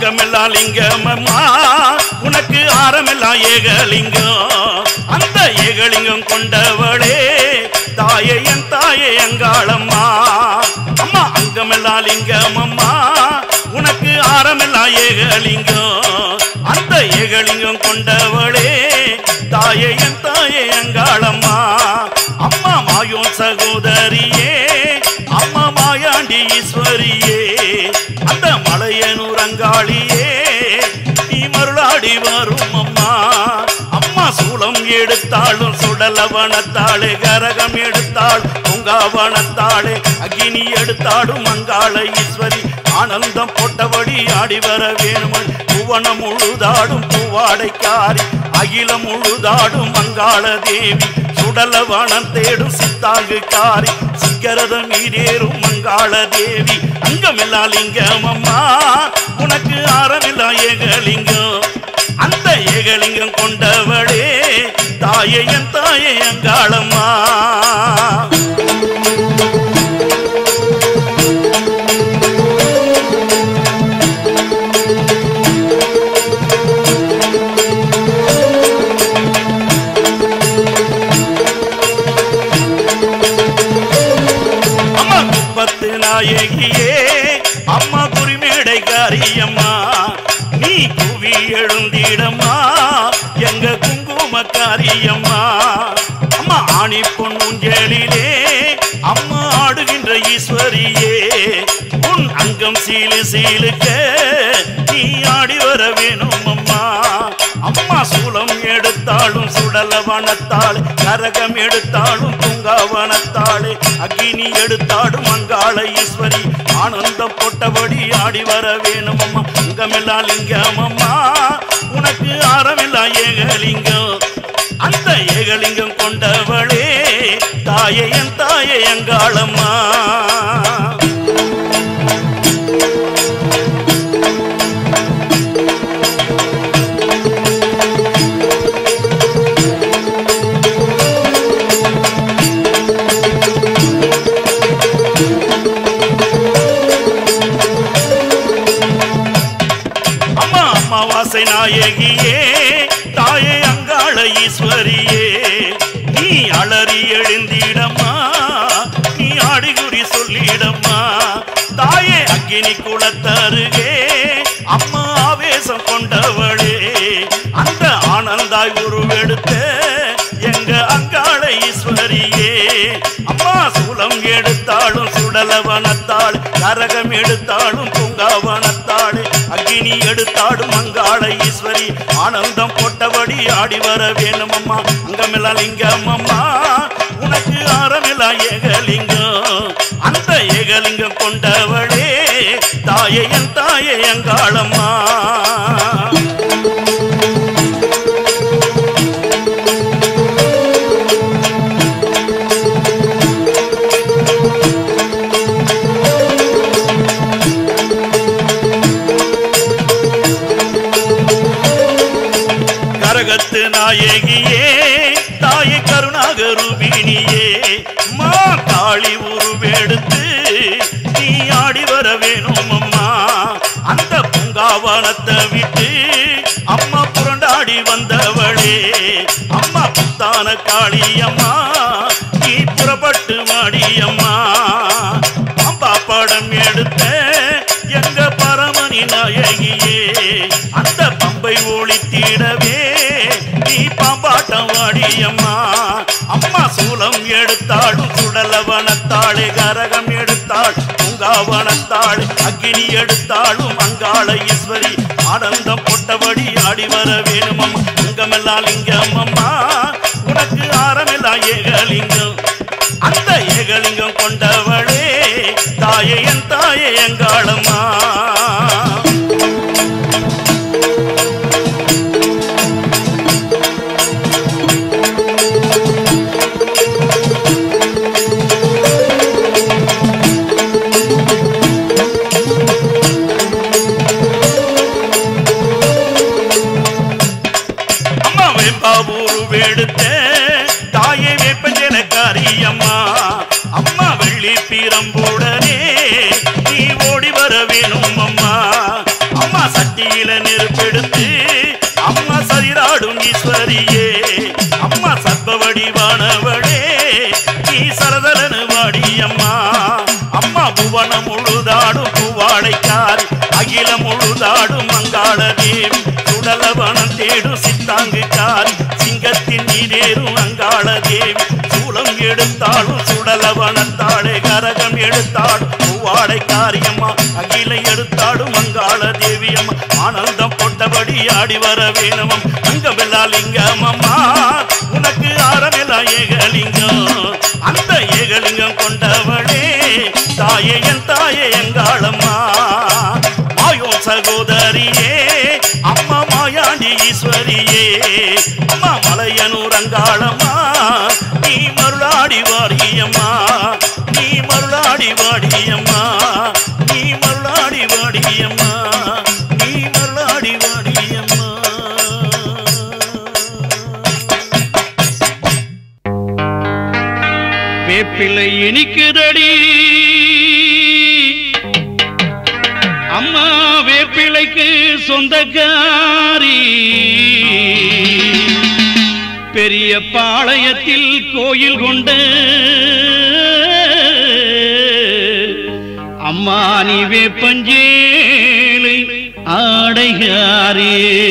அங்கமெல்லாம் லிங்கம் அம்மா உனக்கு ஆரமெல்லாம் ஏகலிங்கம் அந்த ஏகலிங்கம் கொண்டவளே தாயே என் தாயே எங்காளம்மா அம்மா அங்கமெல்லாம் லிங்கம் அம்மா உனக்கு ஆரமெல்லாம் ஏகலிங்கம் அந்த ஏகலிங்கம் கொண்டவளே தாயே என் தாயே எங்காளம்மா அம்மா மாயோன் சகோதரியே அம்மா மாயாண்டி ஈஸ்வரியே அந்த மலையனூர் அங்காளியே நீ மருளாடி வரும் அம்மா அம்மா சூளம் எடுத்தாலும் சுடலவனத்தாளே கரகம் எடுத்தாள் பொங்காவனத்தாளே அக்னி எடுத்தாடும் அங்காள ஈஸ்வரி ஆனந்தம் போட்டபடி ஆடி வர வேணுமன் புவனம் முழுதாடும் பூவாடைக்காரி அகிலம் முழுதாடும் அங்காள தேவி சுடலவனம் தேடும் சித்தாங்கு காரி சிக்கரதம் மீறேறும் மங்காள தேவி அங்கமெல்லாம் லிங்கம் அம்மா உனக்கு ஆரமில்லா ஏகலிங்கம் அந்த ஏகலிங்கம் கொண்டவளே தாயே என் தாயே அங்காளம்மா நாயகியே அம்மா குறிமேடை காரியம்மா நீ குவி எழுந்திடம்மா எங்க குங்கும காரியம்மா அம்மா ஆணி பொன்னுஞ்சலிலே அம்மா ஆடுகின்ற ஈஸ்வரியே உன் அங்கம் சீலு சீலுக்க நீ ஆடி வர வேணும் அம்மா அம்மா சூலம் எடுத்தாலும் சுடலவனத்தாள் கரகம் எடுத்தாலும் பூங்காவனத்தாளே அக்னி எடுத்தாடும் அங்காள ஈஸ்வரி ஆனந்தம் போட்டபடி ஆடி வர வேணும் அம்மா அங்கமெல்லாம் லிங்கம் அம்மா உனக்கு ஆரமெல்லாம் ஏகலிங்கம் அந்த ஏகலிங்கம் கொண்டவளே தாயே என் தாயே எங்காளம்மா அமாவாசை நாயகியே தாயே அங்காள ஈஸ்வரியே நீ அலறி எழுந்திடம்மா நீ ஆடிகுறி சொல்லிடம்மா தாயே அக்கினி குளத்தருகே அம்மா ஆவேசம் கொண்டவளே அந்த ஆனந்தாய் உருவெடுத்த எங்க அங்காள ஈஸ்வரியே அம்மா சூலம் எடுத்தாலும் சுடலவனத்தாள் கரகம் எடுத்தாலும் பூங்காவனத்தாள் அக்னி எடுத்தாடும் அங்காள ஈஸ்வரி ஆனந்தம் போட்டபடி ஆடி வர வேணும் அம்மா அங்கமெல்லாம் லிங்கம் அம்மா உனக்கு ஆரமெல்லாம் ஏகலிங்கம் அந்த ஏகலிங்கம் கொண்டவளே தாயே என் தாயே எங்காளம்மா கரகத்து நாயகியே தாயே கருணாகரூபிணியே மா காளி உருவெடுத்து நீ ஆடி வர வேணும் அம்மா அந்த பூங்காவனத்தை விட்டு அம்மா புரண்டாடி வந்தவளே அம்மா புத்தான காளி அம்மா நீ புறப்பட்டு மாடி அம்மா அம்பா படம் எடுத்த எங்க பரமணி நாயகியே அந்த பம்பை ஒளித்திடவே நீ பாம்பாட்டம் வாடி அம்மா அம்மா சூலம் எடுத்தாடும் சுடலவனத்தாளே கரகம் எடுத்தாள் பூங்காவனத்தாளே அக்னி எடுத்தாலும் அங்காள ஈஸ்வரி ஆனந்தம் போட்டபடி ஆடி வர வேணும் அம்மா அங்கமெல்லாம் லிங்கம் அம்மா உனக்கு ஆரமெல்லாம் ஏகலிங்கம் அந்த ஏகலிங்கம் கொண்டவளே தாயே என் தாயே எங்காளம்மா உருவெடுத்த தாயே வேப்பஞ்சனக்காரி அம்மா அம்மா வெள்ளி பீரம்புடனே நீ ஓடி வர வேணும் அம்மா அம்மா சட்ட நெத்தியில நெருப்பெடுத்து அம்மா சரிராடும் ஈஸ்வரியே அம்மா சர்வ வடிவானவளே நீ சரதரனு வாடி அம்மா அம்மா புவனம் முழுதாடும் பூவாடைக்காரி அகில முழுதாடும் மங்காள தேவி சுடலவனம் தேடும் சித்தாங்குக்காரி சிங்கத்தின் நீரேறும் அங்காள தேவி சூலம் எடுத்தாலும் சுடலவனத்தாளே கரகம் எடுத்தாடும் பூவாடைக்காரி அம்மா அகிலை எடுத்தாடும் மங்காள தேவி அம்மா ஆனந்தம் கொண்டபடி ஆடி வர வேணும் அங்கமெல்லாம் லிங்கம் அம்மா உனக்கு ஆரமெல்லாம் ஏகலிங்கம் அந்த ஏகலிங்கம் கொண்டவளே தாயே என் தாயே எங்காளம்மா மாயோ சகோதரியே அம்மா மாயாண்டி ஈஸ்வரியே அம்மா மலையனூர் அங்காளம்மா நீ மருளாடி வாடியம்மா நீ மருளாடி வாடியம்மா நீ மருளாடி வாடியம்மா நீ மருளாடி வாடியம்மா வேப்பிலை இனிக்குதடி அம்மா வேப்பிலைக்கு சொந்தக்காரி பெரிய பாளையத்தில் கோயில் கொண்ட அம்மா நீ வேப்பஞ்சேலை ஆடைகாரே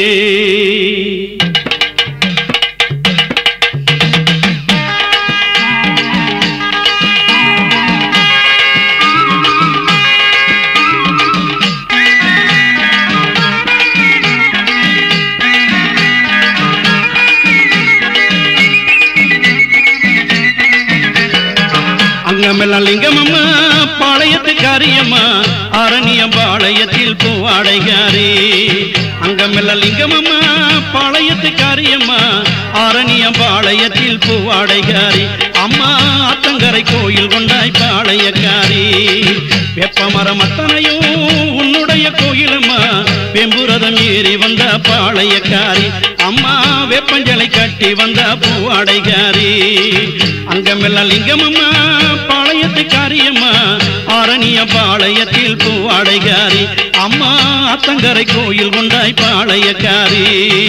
அங்கமெல்லாம் லிங்கமம்மா பாளையத்துக்காரியம்மா அரணியம் பாளையத்தில் பூவாடைகாரி அங்கமெல்லாம் லிங்கமம்மா பாளையத்துக்காரியம்மா அரணியம் பாளையத்தில் பூவாடைகாரி அம்மா ஆத்தங்கரை கோயில் கொண்டாய் பாளையக்காரி வெப்பமரம் அத்தனையும் உன்னுடைய கோயிலம்மா வெம்புரதம் ஏறி வந்த பாளையக்காரி அம்மா வெப்பஞ்சலை கட்டி வந்த பூவாடைகாரி அங்கமெல்லாம் லிங்கமம்மா பாளையத்துக்காரியம்மா ஆரணிய பாளையத்தில் பூவாடைகாரி அம்மா அத்தங்கரை கோயில் கொண்டாய் பாளையக்காரி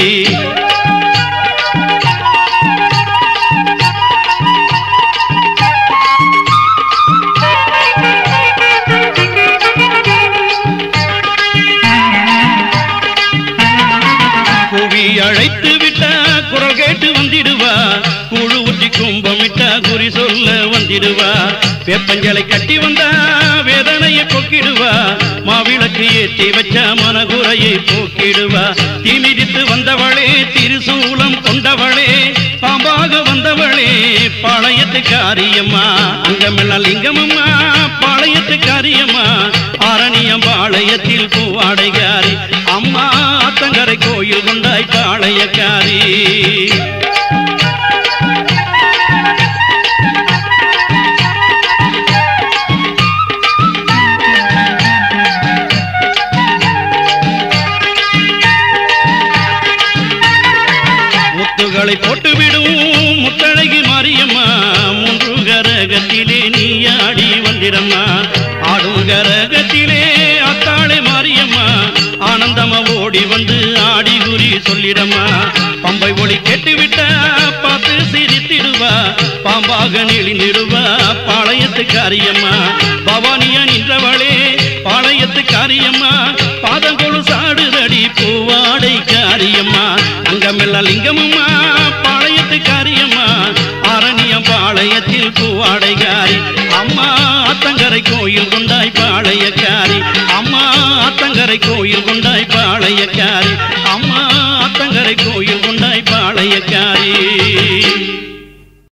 அழைத்து விட்டா குரல் கேட்டு வந்திடுவா குழு ஊற்றி கும்பமிட்டா குறி சொல்ல வந்திடுவா வேப்பஞ்சலை கட்டி வந்தா வேதனையை போக்கிடுவா மாவிளக்கு ஏற்றி வச்ச மனகுறையை போக்கிடுவா தீமிதித்து வந்தவளே திருசூலம் கொண்டவளே பாம்பாக வந்தவளே பாளையத்துக்காரியம்மா அங்கமெல்லாம் லிங்கமம்மா பாளையத்துக்காரியம்மா ஆரணியம் பாளையத்தில் பூவாடைகாரி அம்மா ஆத்தங்கரை கோயில் கொண்டாய் பாளையக்காரி முத்துகளை போட்டுவிடும் முத்தழகி மாரியம்மா மூன்று கரகத்திலே நீ ஆடி வந்திரம்மா ஆடும் கரகத்திலே அத்தாளை மாரியம்மா ஆனந்தமா ஓடி வந்து ஆடி குறி சொல்லிடம்மா பம்பை ஒளி கேட்டுவிட்ட பார்த்து சிரித்திடுவா பாம்பாக நெளிந்திடுவா பாளையத்துக்காரியம்மா பவானியா நின்றவளே பாளையத்துக்காரியம்மா பாதங்கொழு சாடுதடி பூவாடைக்காரியம்மா அங்கமெல்லாம் லிங்கமம்மா பாளையத்துக்காரியம்மா அரணியம் பாளையத்தில் பூவாடைகாரி அம்மா அத்தங்கரை கோயில் கொண்டாய் பாளையக்காரி அம்மா அத்தங்கரை கோயில் கொண்டாய்